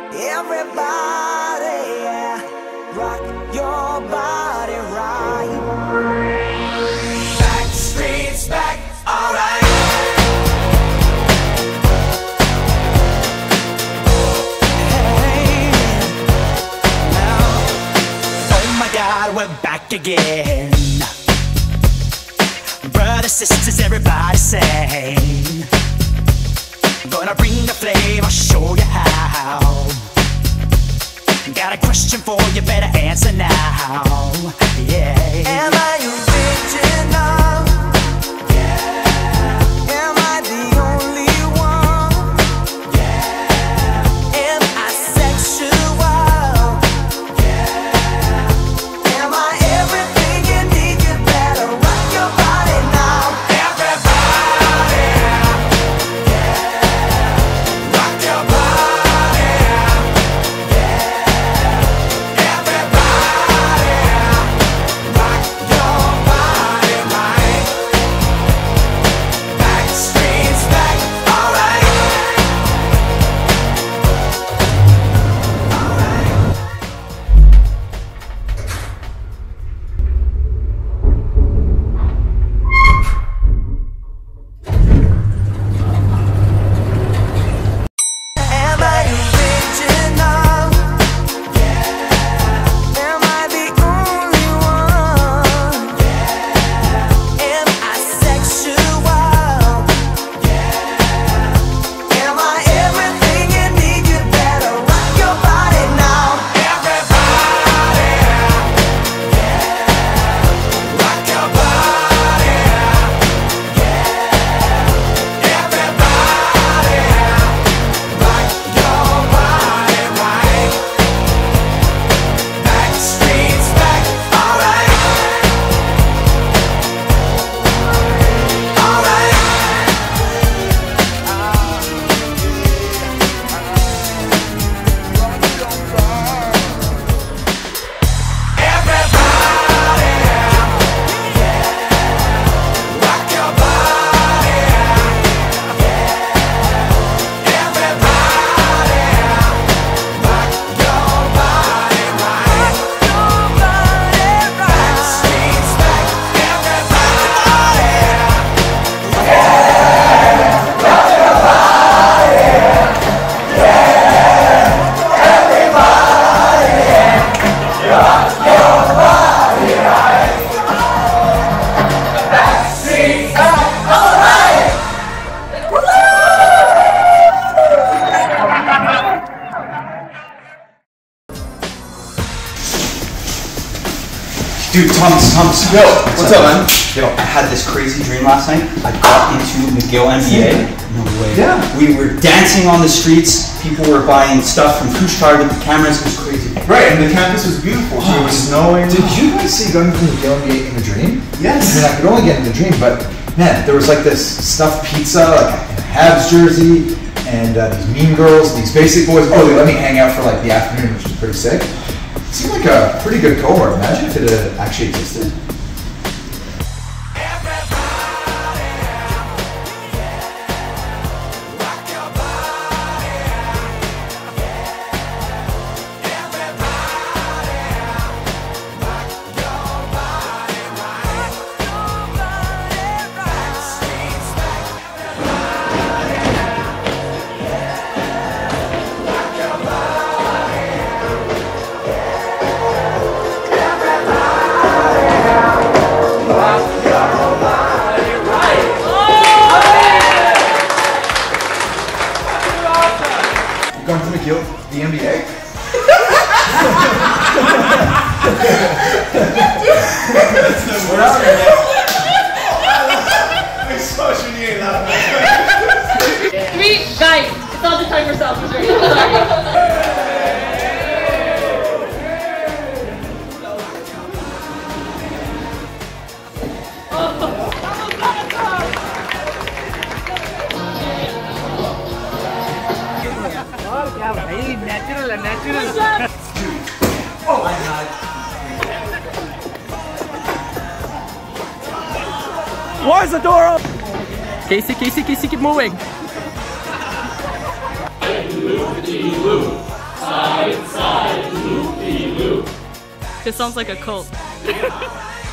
Everybody, yeah, rock your body right. Back streets back, alright. Hey, now, oh my God, we're back again. Brothers, sisters, everybody sing. Gonna bring the flame, I'll show you how. Got a question for you, better answer now. Yeah. Am I original? Yeah. Am I the only one? Yeah. Am I sexual? Yeah. Am I everything you need? You better rock your body now. Everybody, yeah. Rock your body. Dude, Thomas. Yo, what's up, man? Yo, I had this crazy dream last night. I got into McGill MBA. No way. Yeah. We were dancing on the streets. People were buying stuff from Kushtar with the cameras. It was crazy. Right, and the campus was beautiful. It was snowing. Did you guys see going to McGill MBA in the dream? Yes. I mean, I could only get in the dream, but man, there was like this stuffed pizza, like a Habs jersey, and these mean girls, these basic boys. Oh, they let me hang out for like the afternoon, which was pretty sick. It seemed like a pretty good cohort. Imagine if it had actually existed. Going to McGill, the MBA. We're out here now. I'm so sure you ain't laughing. Guys, it's all the time for self-restraint. Sorry. Natural. Oh my God. Why is the door open? Casey, keep moving. This sounds like a cult.